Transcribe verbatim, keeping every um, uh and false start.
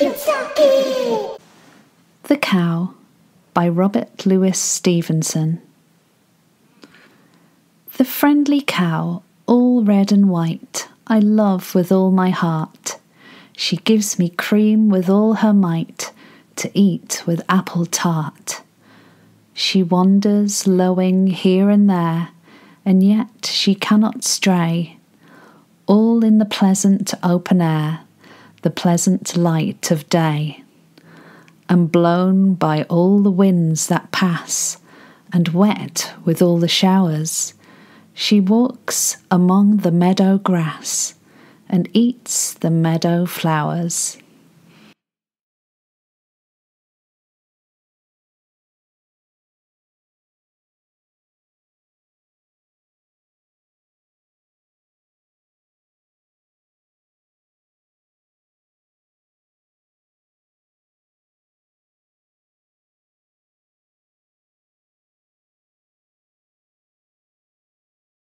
The Cow by Robert Louis Stevenson. The friendly cow, all red and white, I love with all my heart. She gives me cream with all her might, to eat with apple tart. She wanders lowing here and there, and yet she cannot stray, all in the pleasant open air, the pleasant light of day. And blown by all the winds that pass, and wet with all the showers, she walks among the meadow grass, and eats the meadow flowers.